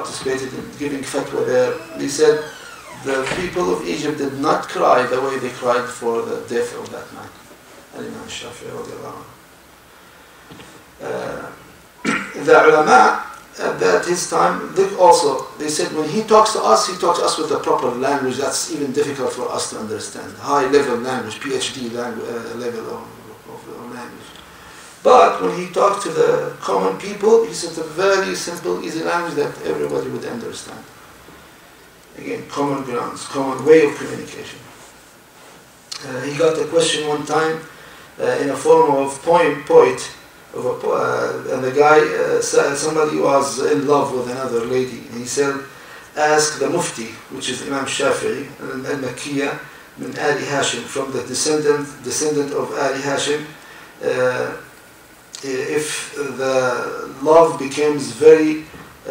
participated in giving fatwa there. He said the people of Egypt did not cry the way they cried for the death of that man, Imam Shafi'i radiallahu anhu. The ulama at his time, they said when he talks to us with a proper language that's even difficult for us to understand. High level language, PhD level of language. But when he talked to the common people, he said a very simple, easy language that everybody would understand. Again, common grounds, common way of communication. He got a question one time in a form of poet, and the guy said somebody was in love with another lady. And he said, ask the Mufti, which is Imam Shafi'i, al-Makkiyya, min Ali Hashim, from the descendant of Ali Hashim, if the love becomes very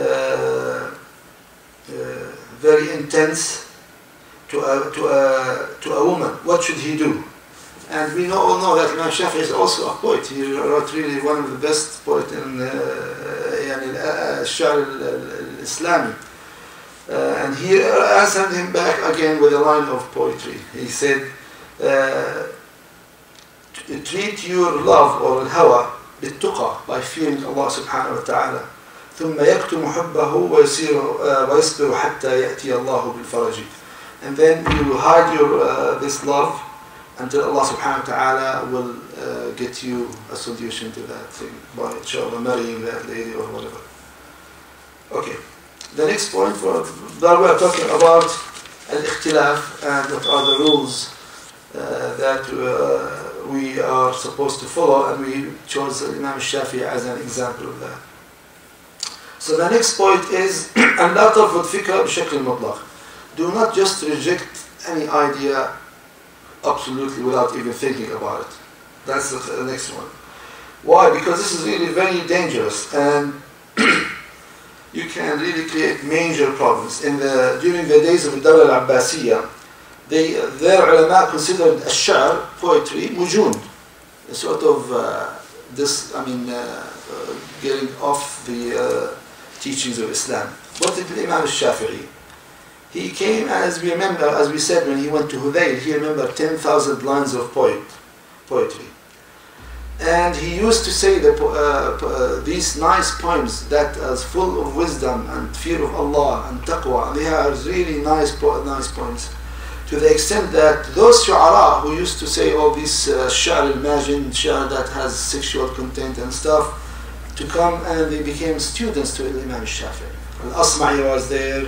intense to a woman, what should he do? And we all know that Imam Shafi'i is also a poet. He wrote really one of the best poets in Ash-Sha'r al-Islami. And he answered him back again with a line of poetry. He said, treat your love or al-hawa بالتقى, by fearing Allah subhanahu wa ta'ala. ثم يكتم حبه ويصبر حتى يأتي الله بالفرج. And then you hide your this love until Allah subhanahu wa ta'ala will get you a solution to that thing by inshallah marrying that lady or whatever. Okay, the next point that we are talking about al-ikhtilaf and what are the rules that we are supposed to follow, and we chose Imam Shafi'i as an example of that. So the next point is أن لا ترفض فكرة بشكل مطلق. Do not just reject any idea absolutely without even thinking about it. That's the next one. Why? Because this is really very dangerous, and you can really create major problems. During the days of the Dawla al-Abbasiyya, their ulama considered ash-sha'r, poetry, mujun, a sort of getting off the teachings of Islam. What did Imam al-Shafi'i? He came, as we said, when he went to Hudayl, he remembered 10,000 lines of poetry. And he used to say that these nice poems that are full of wisdom and fear of Allah and taqwa, they are really nice poems. To the extent that those shu'ara who used to say all these sha'r al-majin, sha'r that has sexual content and stuff, to come and they became students to Imam al-Shafi'i. Al-Asma'i was there,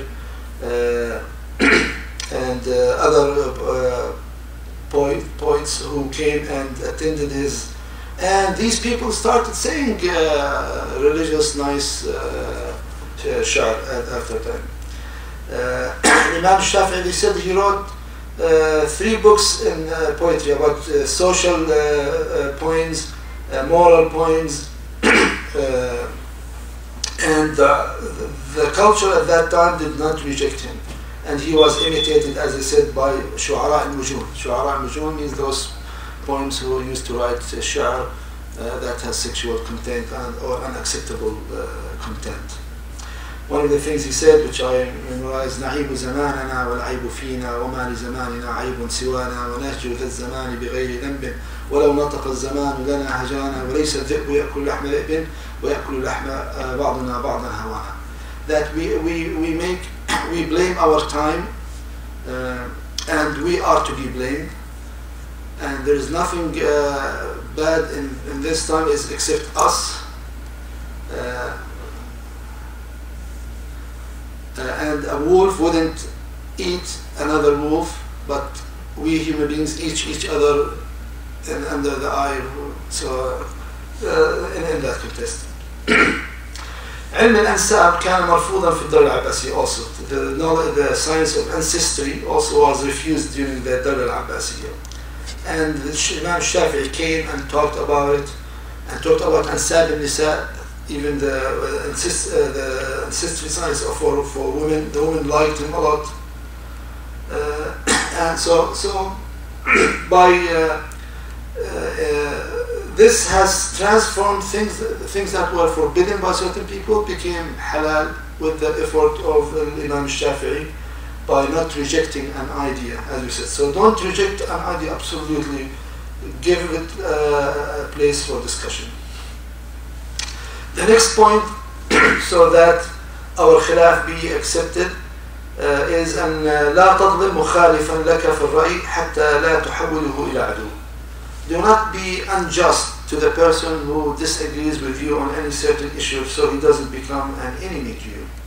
and other poets who came and attended his, and these people started saying religious nice sha'r after time. Imam Shafi'i, they said he wrote 3 books in poetry about social poems, moral poems, and the culture at that time did not reject him, and he was imitated, as I said, by shu'ara al-mujun. Shu'ara al-mujun means those poems who used to write sha'r that has sexual content or unacceptable content. One of the things he said, which I memorized, نعيب زماننا والعيب فينا وما لزماننا عيب سوانا ونهجر ذا الزمان بغير ذنب ولو نطق الزمان لنا هجانا وليس الذئب يأكل لحم ذئب ويأكل لحم بعضنا بعضا هوانا. That we blame our time, and we are to be blamed, and there is nothing bad in this time except us. And a wolf wouldn't eat another wolf, but we human beings eat each other under the eye. So in that context. علم الأنساب كان مرفوضا في الدولة العباسية also. The science of ancestry also was refused during the Dawla al-Abbasiyya. And Imam Shafi'i came and talked about it, and talked about Ansab al-Nisa, even the ancestry science for women. The women liked him a lot. And so by this has transformed things that were forbidden by certain people became halal, with the effort of Imam Shafi'i by not rejecting an idea, as we said. So don't reject an idea absolutely. Give it a place for discussion. The next point, so that our khilaf be accepted, is أن لا تظلم مخالفا لك في الرأي حتى لا تحوله إلى عدو. Do not be unjust to the person who disagrees with you on any certain issue, so he doesn't become an enemy to you.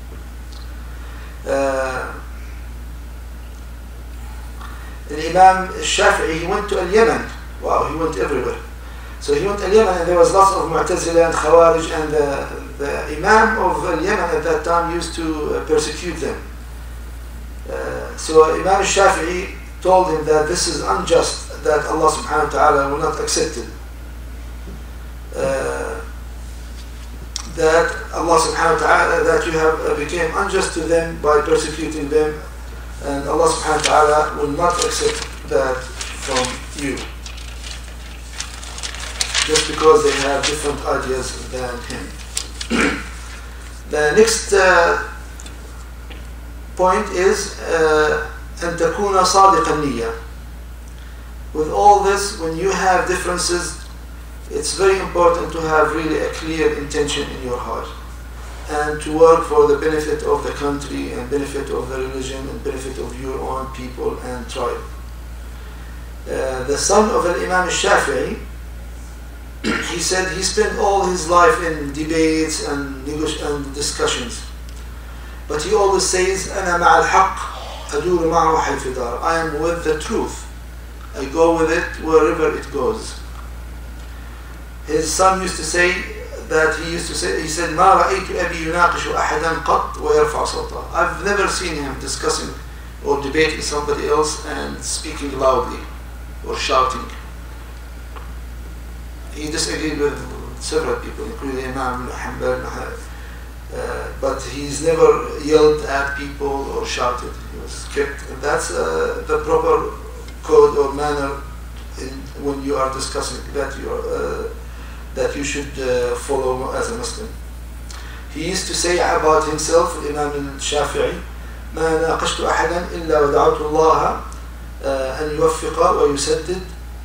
Imam Shafi'i, he went to Yemen. Wow, he went everywhere. So he went to Yemen, and there was lots of Mu'tazila and Khawarij, and the Imam of Yemen at that time used to persecute them. So Imam Shafi'i told him that this is unjust, that Allah subhanahu wa ta'ala will not accept it. That Allah subhanahu wa ta'ala, that you have became unjust to them by persecuting them, and Allah subhanahu wa ta'ala will not accept that from you, just because they have different ideas than him. The next point is أن تكون صادق النية. With all this, when you have differences, it's very important to have really a clear intention in your heart, and to work for the benefit of the country and benefit of the religion and benefit of your own people and tribe. The son of Imam Shafi'i, he said he spent all his life in debates and discussions, but he always says أنا مع الحق أدور معه حيث دار. I am with the truth, I go with it wherever it goes. His son used to say that he said ما رأيت أبي يناقش أحدا قط ويرفع صوته. I've never seen him discussing or debating somebody else and speaking loudly or shouting. He disagreed with several people, including Imam Hanbal, but he's never yelled at people or shouted. He was kept. That's the proper code or manner when you are discussing that you should follow as a Muslim. He used to say about himself, Imam al-Shafi'i, ما ناقشت أحدا إلا ودعوت الله أن يوفق ويسدد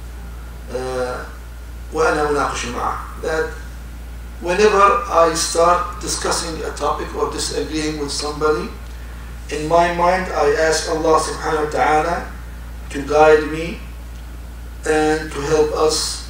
وأنا أناقش معه. That whenever I start discussing a topic or disagreeing with somebody, in my mind I ask Allah subhanahu wa ta'ala to guide me and to help us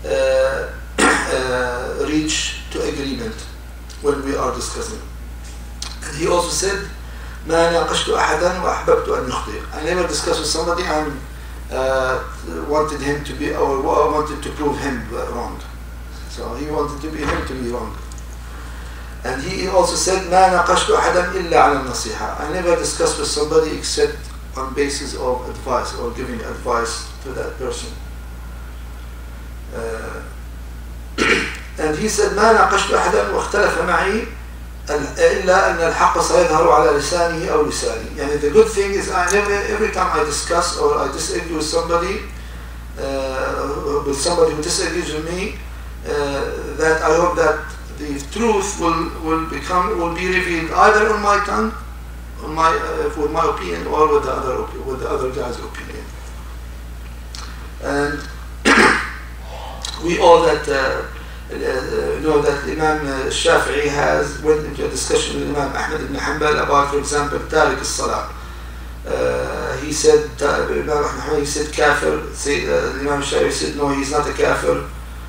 reach to agreement when we are discussing. And he also said, ما ناقشت أحدا وأحببت أن يخطئ. I never discussed with somebody and wanted him to be, or wanted to prove him wrong. So he wanted him to be wrong. And he also said, ما ناقشت أحدا إلا على النصيحة. I never discussed with somebody except on basis of advice or giving advice to that person. And he said, ما ناقشت أحدا واختلف معي إلا أن الحق سيظهر على لسانه أو لساني. And the good thing is, every time I discuss or I disagree with somebody who disagrees with me, that I hope that the truth will be revealed either on my tongue, with my opinion, or with the other guy's opinion. And we all know that Imam Shafi'i has went into a discussion with Imam Ahmad ibn Hanbal about, for example, Tariq al-Salah. He said kafir. Imam Shafi'i said no, he's not a kafir,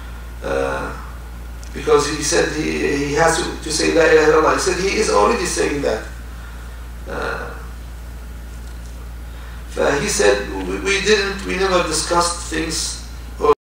because he said he has to say La ilaha illallah. He said he is already saying that. He said we never discussed things